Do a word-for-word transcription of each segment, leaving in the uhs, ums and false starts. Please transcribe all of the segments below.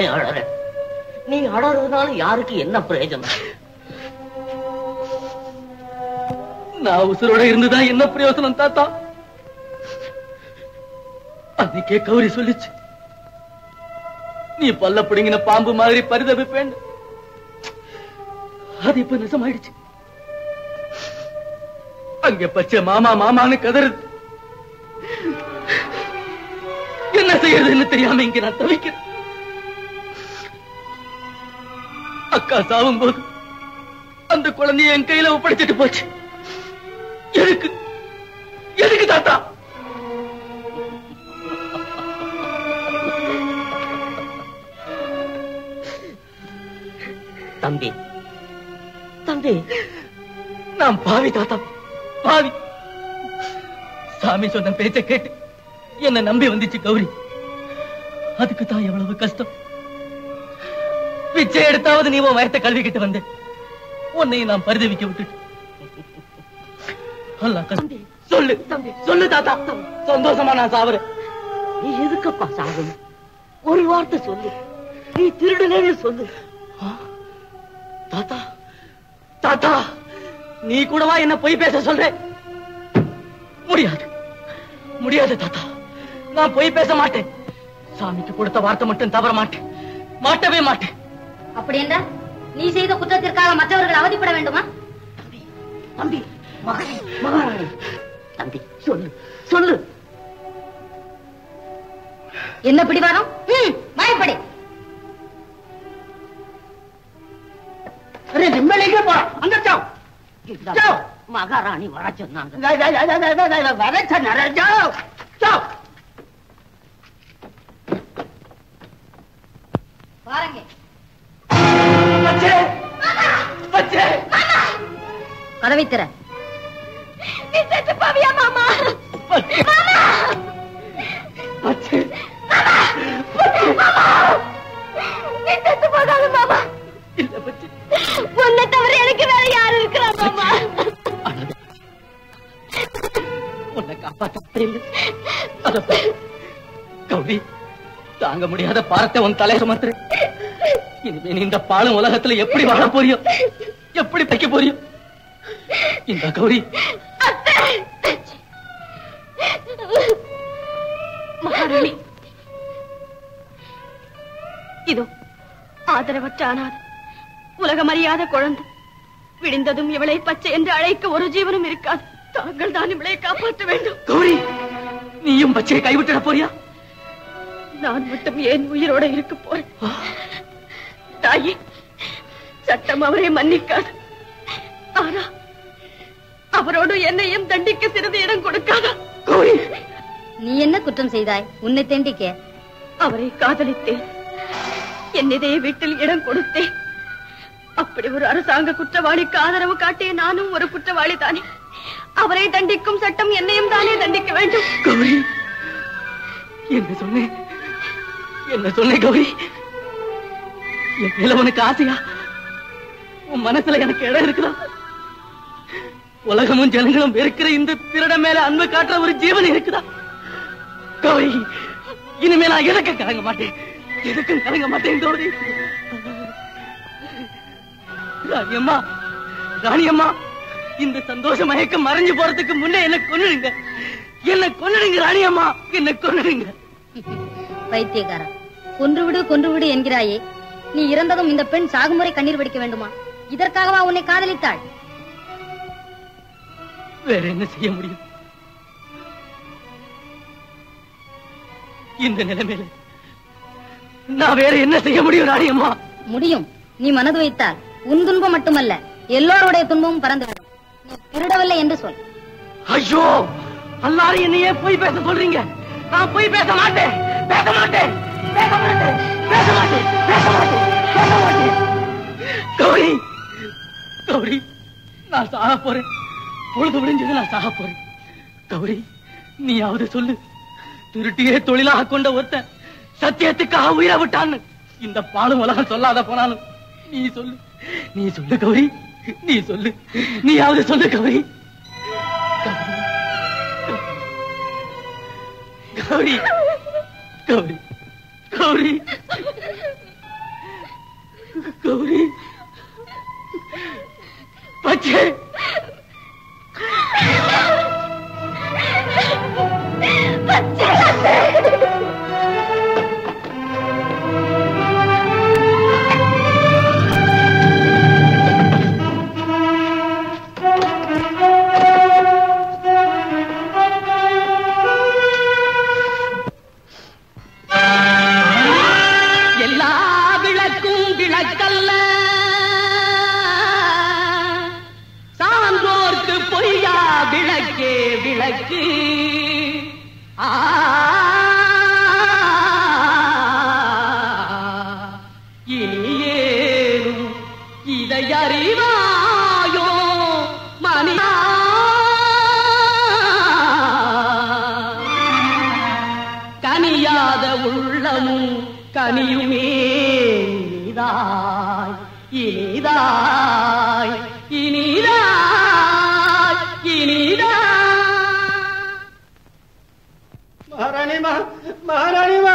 அழற? நீ அழறதுனால யாருக்கு என்ன பிரயோஜனம்? நான் உசுரோட இருந்துதான் என்ன பிரயோஜனம் தாத்தா? அன்னைக்கே கௌரி சொல்லிச்சு, நீ பல்ல பிடிங்கின பாம்பு மாதிரி பரிதவிப்பேன். அது இப்ப நிஜமாயிடுச்சு. அங்க பச்சை மாமா மாமான்னு கதறுது. என்ன செய்யறதுன்னு தெரியாம இங்க நான் தவிக்கிறேன். அக்கா சாவும் போது அந்த குழந்தைய என் கையில ஒப்படைச்சிட்டு போச்சு. எதுக்கு எதுக்கு தாத்தா? தம்பி தம்பி நான் பாவி தாத்தா, பாவி. சாமி சொன்ன பேச்ச கேட்டு என்ன நம்பி வந்துச்சு கௌரி. அதுக்கு தான் எவ்வளவு கஷ்டம். பிச்சை எடுத்தாவது நீ உன் வயத்தை கல்விக்கிட்டு வந்த. உன்னையும் நான் பரிதவிக்க விட்டுட்டு. சொல்லு தம்பி, சொல்லு தாத்தா, சந்தோஷமா நான் சாவறேன். நீ எதுக்கப்பா சாகணும்? ஒரு வார்த்தை சொல்லு. நீ திருடனே சொல்லு. தாத்தா தாத்தா, நீ கூடவா என்ன பொய் பேச சொல்ற? முடியாது முடியாது தாத்தா, நான் பொய் பேச மாட்டேன். சாமிக்கு கொடுத்த வார்த்தை மட்டும் தவற மாட்டேன், மாட்டவே மாட்டேன். அப்படி என்றால் நீ செய்த குற்றத்திற்காக மற்றவர்கள் அவதிப்பட வேண்டுமா? தம்பி தம்பி மகனே மகாராணி, தம்பி சொல்லு சொல்லு. என்ன பிடிவாதம்? வாய்ப்படி. மகாராணி வர சொன்னாங்க. கதவை திற. மாமா உன்னை தவிர எனக்கு வேற யாரு இருக்கிறா மாமா? உன்னை காப்பாற்ற கௌரி, தாங்க முடியாத பாரத்தை உன் தலை சுமத்துற. இனிமே நீ இந்த பாலும் உலகத்துல எப்படி வாழ போறியோ, எப்படி தைக்க போறியோ? இந்த கௌரி மகாராணி, இதோ ஆதரவற்ற அனாதை, உலகம் அறியாத குழந்தை. விடிந்ததும் இவளை பச்சை என்று அழைக்க ஒரு ஜீவனும் இருக்காது. தாங்கள் தான் இவளை காப்பாற்ற வேண்டும். கௌரி, நீயும் பச்சையை கைவிட்டுட போறியா? நான் மட்டும் ஏன் உயிரோட இருக்க போறேன்? தாயே, சட்டம் அவரை மன்னிக்காது. ஆனா அவரோடு என்னையும் தண்டிக்க சிறிது இடம் கொடுக்காதா? கௌரி, நீ என்ன குற்றம் செய்தாய் உன்னை தண்டிக்க? அவரை காதலித்தேன், என் இதய வீட்டில் இடம் கொடுத்தேன். அப்படி ஒரு அரசாங்க குற்றவாளிக்கு ஆதரவு காட்டிய நானும் ஒரு குற்றவாளி தானே. அவரை தண்டிக்கும் சட்டம் என்னையும் தானே தண்டிக்க வேண்டும். கௌரி, என்ன சொன்னேன் என்ன சொன்னேன் கௌரி? என் மேல உனக்கு ஆசையா? உன் மனசுல எனக்கு இடம் இருக்குதா? உலகமும் ஜனங்களும் வெறுக்கிற இந்த திருட மேல அன்பு காட்டுற ஒரு ஜீவன் இருக்குதா? கௌரி, இனிமே நான் எதுக்கு கலங்க மாட்டேன், எதுக்கும் கலங்க மாட்டேன் கௌரி. ராணியம்மா, ராணியம்மா, இந்த சந்தோஷ மயக்கம் மறைஞ்சு போறதுக்கு முன்னே என்ன கொன்னுடுங்க, என்ன கொன்னுடுங்க ராணியம்மா, என்ன கொன்னுடுங்க. பைத்தியக்காரா, கொன்று விடு கொன்று விடு என்கிறாயே. நீ இறந்ததும் இந்த பெண் சாகுமுறை கண்ணீர் வடிக்க வேண்டுமா? இதற்காகவா உன்னை காதலித்தாள்? வேற என்ன செய்ய முடியும்? இந்த நிலைமையில நான் வேற என்ன செய்ய முடியும் ராணியம்மா? முடியும். நீ மனது வைத்தால் உன் துன்பம் மட்டுமல்ல, எல்லோருடைய துன்பமும் பறந்துவிடும். நீ திருடவில்லை என்று சொல். ஐயோ, எல்லாரும் என்னையே போய் பேச சொல்றீங்க. நான் போய் பேச மாட்டேன், பேச மாட்டேன், பேச மாட்டேன், பேச மாட்டேன், பேச மாட்டேன், பேச மாட்டேன். கௌரி, கௌரி, நான் சாக போறேன். பொழுது விடிஞ்சது, நான் சாக போறேன். கௌரி, நீயாவது சொல்லு. திருட்டியே தொழிலாக கொண்ட ஒருத்தன் சத்தியத்துக்காக உயிரை விட்டான்னு இந்த பாலும் உலகம் சொல்லாத போனாலும் நீ சொல்லு, நீ சொல்லு கௌரி, நீ சொல்லு, நீயாவது சொல்லு கௌரி. கௌரி, கௌரி, கௌரி, கௌரி பச்சை எல்லா விளக்கும் விளக்கல்ல, சான்றோர்க்கு பொய்யா விளக்கே விளக்கு. ஆ இனியேனும் இதை அறிவாயோ மனிதா. கனியாத உள்ளமும் கனியுமே இனிதாய் இனிதாய் இனிதாய் இனிதாய். महारानी माँ, महारानी माँ,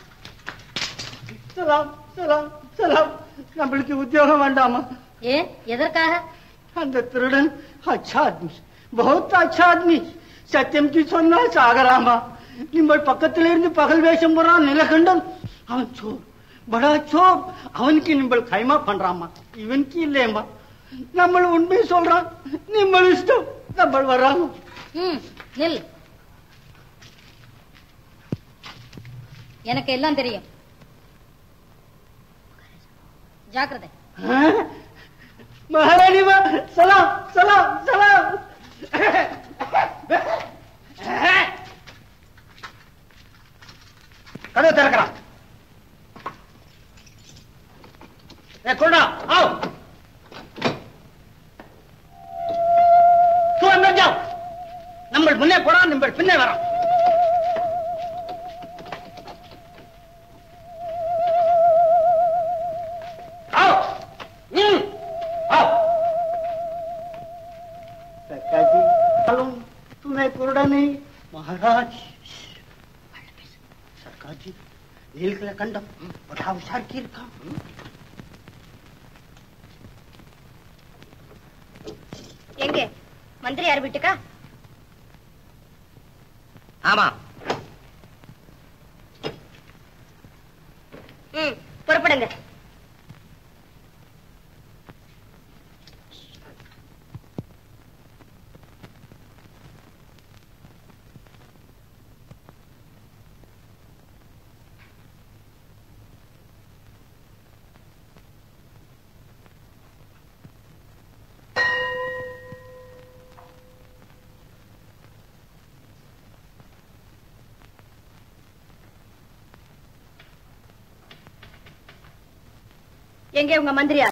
सलाम सलाम सलाम. நம்மளுக்கு உத்தியோகம் வேண்டாமா? ஏன், எதற்காக? அந்த திருடன் अच्छा आदमी, बहुत अच्छा आदमी. சத்தியம் की சொன்னா சாகராமா. நிம்பள் பக்கத்துல இருந்து பகல் வேஷம் போறான் நிலகண்டன். அவன் சோர், படா சோர். அவனுக்கு நிம்பள் கைமா பண்றாமா, இவனுக்கு இல்லையம்மா. நம்ம உண்மை சொல்றான், நிம்பள் இஷ்டம். நம்ம வர்றாங்க. ம், நில். எனக்கு எல்லாம் தெரியும். ஜாக்கிரதை. महारानी माँ, सलाम सलाम सलाम. कदम तिरकरा. ए कोड़ा आओ. तू अंदर जाओ. नंबर मुन्ने पोड़ा, नंबर पिन्ने वरा. आओ. हम्म. आओ. काका जी, मालूम तुम्हें कोड़ा नहीं महाराज. सरकार जी, नीलकंठ कंडम बड़ा हुशार की रखा. எங்கே மந்திரியார் வீட்டுக்கா? ஆமா. ம், புறப்படுங்க. எங்கே உங்க மந்திரியார்?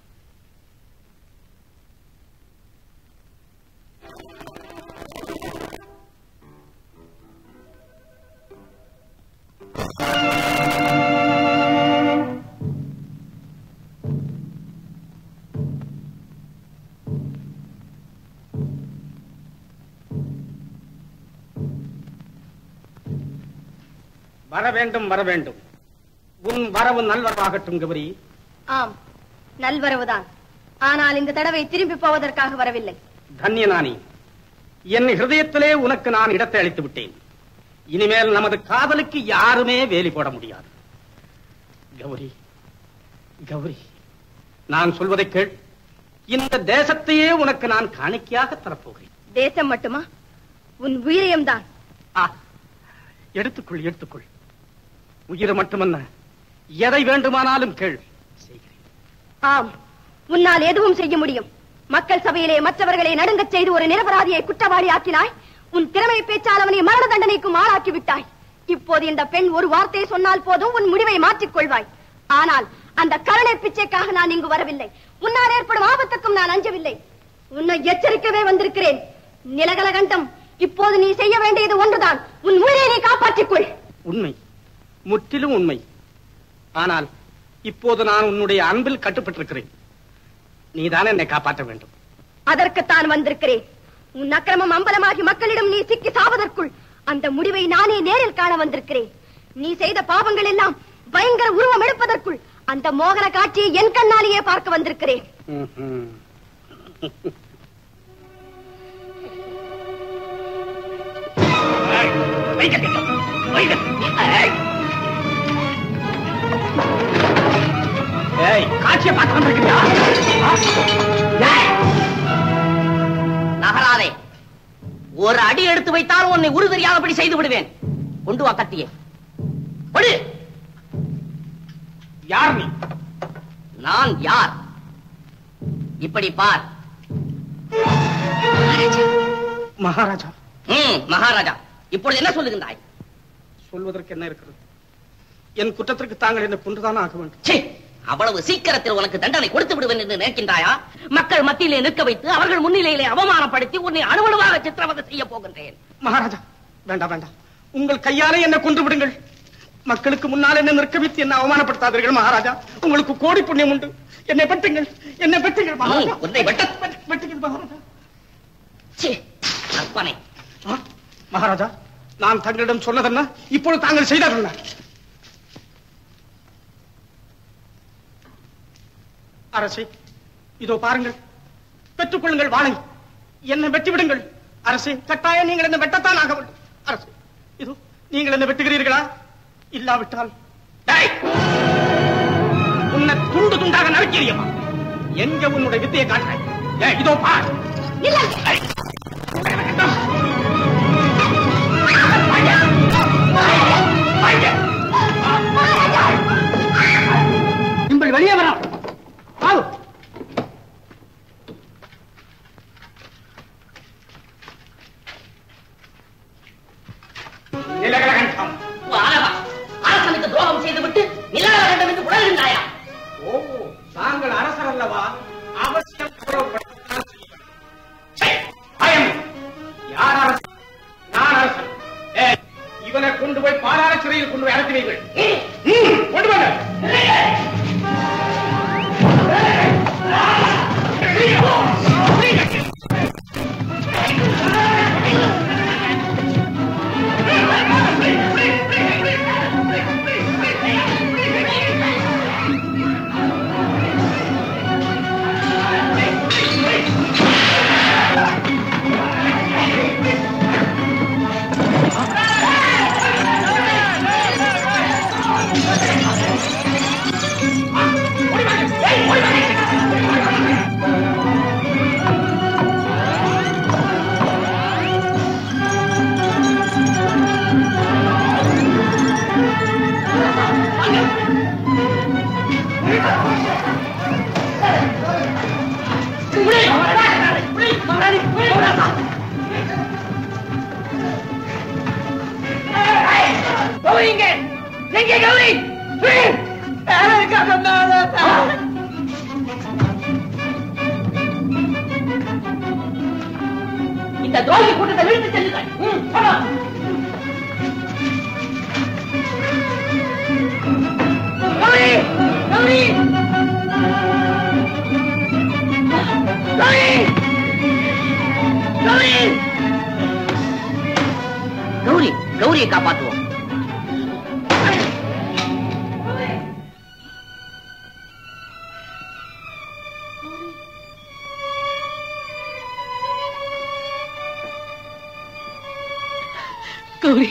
வர வேண்டும் வர வேண்டும். உன் வரவு நல்வரவாகட்டும் கௌரி. ஆம், நல்வரவுதான். ஆனால் இந்த தடவை திரும்பி போவதற்காக வரவில்லை. தன்யனானி, என் ஹிருதயத்திலே உனக்கு நான் இடத்தை அளித்து விட்டேன். இனிமேல் நமது காதலுக்கு யாருமே வேலி போட முடியாது. கௌரி கௌரி, நான் சொல்வதை கேள். இந்த தேசத்தையே உனக்கு நான் காணிக்கையாக தரப்போகிறேன். தேசம் மட்டுமா? உன் உயிரியம் தான். ஆ, எடுத்துக்கொள் எடுத்துக்கொள். உயிர் மட்டுமல்ல, எதை வேண்டுமானாலும் கேள், செய்கிறேன். ஆம், உன்னால் எதுவும் செய்ய முடியும். மக்கள் சபையிலே மற்றவர்களை நடுங்கச் செய்து ஒரு நிரபராதியை குற்றவாளி ஆக்கினாய். உன் திறமை பேச்சால் அவனை மரண தண்டனைக்கும் ஆளாக்கி விட்டாய். இப்போது இந்த பெண் ஒரு வார்த்தையை சொன்னால் போதும் உன் முடிவை மாற்றிக் கொள்வாய். ஆனால் அந்த கருணை பிச்சைக்காக நான் இங்கு வரவில்லை. உன்னால் ஏற்படும் ஆபத்துக்கும் நான் அஞ்சவில்லை. உன்னை எச்சரிக்கவே வந்திருக்கிறேன். நிலகலகண்டம், இப்போது நீ செய்ய வேண்டியது ஒன்றுதான். உன் உயிரை நீ காப்பாற்றிக் கொள். உண்மை, முற்றிலும் உண்மை. ஆனால் இப்போது நான் உன்னுடைய அன்பில் கட்டுப்பட்டிருக்கிறேன். நீதான் என்னை காப்பாற்ற வேண்டும். அதற்குத்தான் வந்திருக்கிறேன். உன் அக்கிரமம் அம்பலமாகி மக்களிடம் நீ சிக்கி சாவதற்குள் அந்த முடிவை நானே நேரில் காண வந்திருக்கிறேன். நீ செய்த பாவங்கள் எல்லாம் பயங்கர உருவம் எடுப்பதற்குள் அந்த மோகன காட்சியை என் கண்ணாலேயே பார்க்க வந்திருக்கிறேன். காட்சியை பார்க்க வந்திருக்கியா? நகராதே. ஒரு அடி எடுத்து வைத்தால் உன்னை உரு தெரியாதபடி செய்து விடுவேன். கொண்டு வா கத்தியை. யார் நீ? நான் யார்? இப்படி பார். மகாராஜா. ம், மகாராஜா. இப்பொழுது என்ன சொல்லுகின்றாய்? சொல்வதற்கு என்ன இருக்கிறது? என் குற்றத்திற்கு தாங்கள் என்ன கொன்றுதான் ஆக வேண்டும். அவ்வளவு சீக்கிரத்தில் உனக்கு தண்டனை கொடுத்து விடுவேன் என்று நினைக்கின்றாயா? மக்கள் மத்தியிலே நிற்க வைத்து அவர்கள் முன்னிலையிலே அவமானப்படுத்தி உன்னை அணுவணுவாக சித்திரவதை செய்ய போகின்றேன். மகாராஜா, வேண்டாம் வேண்டாம். உங்கள் கையாலே என்ன கொன்று விடுங்கள். மக்களுக்கு முன்னால் என்ன நிற்க வைத்து என்ன அவமானப்படுத்தாதீர்கள் மகாராஜா. உங்களுக்கு கோடி புண்ணியம் உண்டு. என்னை பட்டுங்கள், என்னை பட்டுங்கள் மகாராஜா. உன்னை வெட்ட வெட்டுங்கள் மகாராஜா. அற்பனை. மகாராஜா, நான் தங்களிடம் சொன்னதென்ன? இப்பொழுது தாங்கள் செய்ததென்ன? அரசே, இதோ பாருங்கள், பெற்றுக் கொள்ளுங்கள் வாளை. என்னை வெட்டி விடுங்கள் அரசே. கட்டாயம் நீங்கள் என்ன வெட்டத்தான் ஆக வேண்டும். அரசே, இதோ நீங்கள் என்ன வெட்டுகிறீர்களா? இல்லாவிட்டால் உன்னை துண்டு துண்டாக நறுக்கிறியமா? எங்க உன்னுடைய வித்தையை காட்டுறேன். இதோ பார். நீங்கள் வெளியே வரலாம். அரசனுக்கு துரோகம் செய்துவிட்டு நிலகண்டம் என்று புலர்கின்றாயா? ஓ, தாங்கள் அரசர் அல்லவா? அவசியம் யார் அரசர்? நான் அரசன். இவனை கொண்டு போய் பாதாள சிறையில் கொண்டு போய் அடைக்கிறீர்கள். கொண்டு வாங்க. இந்த துரோகி கூட்டத்தை வீழ்த்து செல்லுங்கள். கௌரி, கௌரி, கௌரி, கௌரி, கௌரி, கௌரியை காப்பாற்றுவோம். கௌரி,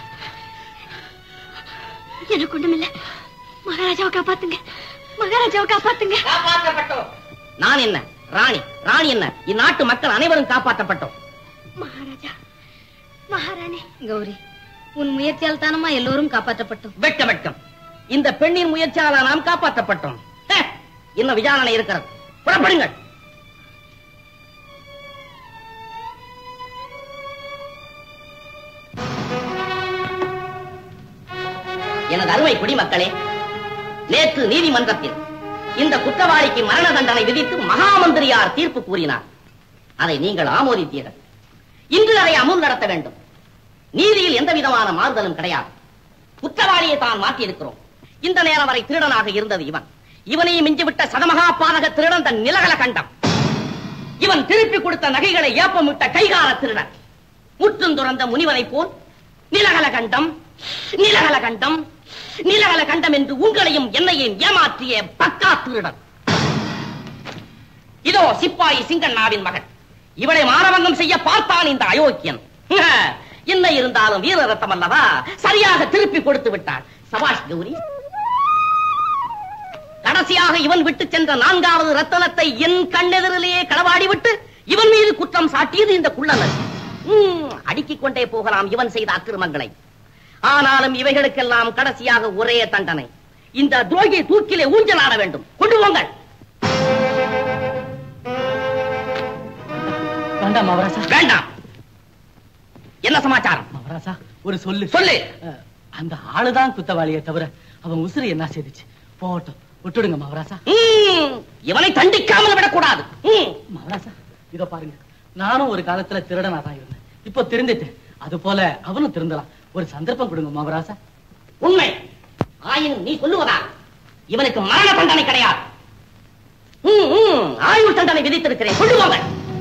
எனக்கு ஒண்ணுமில்ல. மகாராஜாவை காப்பாத்துங்க, மகாராஜாவை காப்பாத்துங்க. காப்பாற்றப்பட்டோம். நான் என்ன ராணி, ராணி என்ன இந்நாட்டு மக்கள் அனைவரும் காப்பாற்றப்பட்டோம். மகாராஜா, மகாராணி. கௌரி, உன் முயற்சியால் தானமா எல்லோரும் காப்பாற்றப்பட்டோம். வெட்க வெட்கம். இந்த பெண்ணின் முயற்சியால நாம் காப்பாற்றப்பட்டோம். இன்னும் விசாரணை இருக்கிறது. புறப்படுங்கள். எனது அருமை குடிமக்களே, நேற்று நீதிமன்றத்தில் இந்த குற்றவாளிக்கு மரண தண்டனை விதித்து மகாமந்திரியார் தீர்ப்பு கூறினார். அதை நீங்கள் ஆமோதித்தீர்கள். இன்று அதை அமுல் நடத்த வேண்டும். நீதியில் எந்த விதமான மாறுதலும் கிடையாது. குற்றவாளியை தான் மாற்றியிருக்கிறோம். இந்த நேரம் வரை திருடனாக இருந்தது இவன். இவனையும் மிஞ்சிவிட்ட சதமகா பாதக திருடன் தன் நிலகல கண்டம். இவன் திருப்பி கொடுத்த நகைகளை ஏப்பமிட்ட கைகார திருடன். முற்றும் துறந்த முனிவனை போல் நிலகல கண்டம், நிலகல கண்டம், நிலவல கண்டம் என்று உங்களையும் என்னையும் ஏமாற்றிய பக்கா திருடன். இதோ சிப்பாயி சிங்கண்ணாவின் மகன். இவளை மானவங்கம் செய்ய பார்த்தான் இந்த அயோக்கியன். என்ன இருந்தாலும் வீர ரத்தம் அல்லவா, சரியாக திருப்பி கொடுத்து விட்டான். சபாஷ் கௌரி. கடைசியாக இவன் விட்டு சென்ற நான்காவது ரத்தனத்தை என் கண்ணெதிரிலேயே களவாடி விட்டு இவன் மீது குற்றம் சாட்டியது இந்த குள்ளனர். அடுக்கிக் கொண்டே போகலாம் இவன் செய்த அக்கிரமங்களை. ஆனாலும் இவைகளுக்கெல்லாம் கடைசியாக ஒரே தண்டனை. இந்த துரோகியை தூக்கிலே ஊஞ்சலாட வேண்டும். கொண்டு போங்கள். வேண்டாம் மவராசா. வேண்டாம். என்ன சமாச்சாரம்? மவராசா ஒரு சொல்லு சொல்லு. அந்த ஆளுதான் குத்தவாளியை தவிர அவன் உசுறு என்ன செய்துச்சு. போகட்டும், விட்டுடுங்க மவராசா. இவனை தண்டிக்காமல் விடக்கூடாது. மவராசா இதோ பாருங்க, நானும் ஒரு காலத்துல திருடனா தான் இருந்தேன். இப்போ திருந்துட்டேன். அது போல அவனும் திருந்தலாம். ஒரு சந்தர்ப்பம் கொடுங்க மவராசா. உண்மை ஆயினும் நீ சொல்லுவதா இவனுக்கு மரண தண்டனை கிடையாது. ஆயுள் தண்டனை விதித்திருக்கிறேன். சொல்லுவாங்க.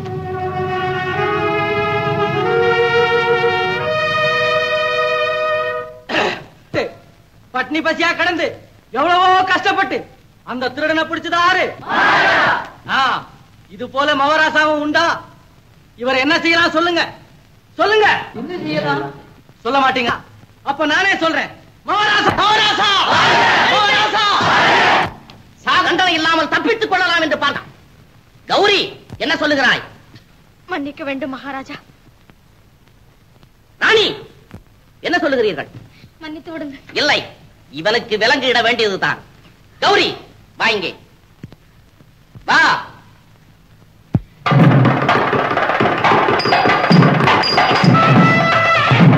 பட்னி பசியா கடந்து எவ்வளவோ கஷ்டப்பட்டு அந்த திருடனை பிடிச்சதாரு. இது போல மவராசாவும் உண்டா? இவர் என்ன செய்யலாம் சொல்லுங்க, சொல்லுங்க. என்ன செய்யலாம் சொல்ல மாட்டீங்க? அப்ப நானே சொல்றேன். மவராசா மவராசா மவராசா சாதண்டனை இல்லாமல் தப்பித்துக் கொள்ளலாம் என்று பார்த்தான். கௌரி என்ன சொல்லுகிறாய்? மன்னிக்க வேண்டும் மகாராஜா. ராணி என்ன சொல்லுகிறீர்கள்? மன்னித்து விடுங்க. இல்லை, இவனுக்கு விலங்கு இட வேண்டியதுதான். கௌரி வா இங்கே வா.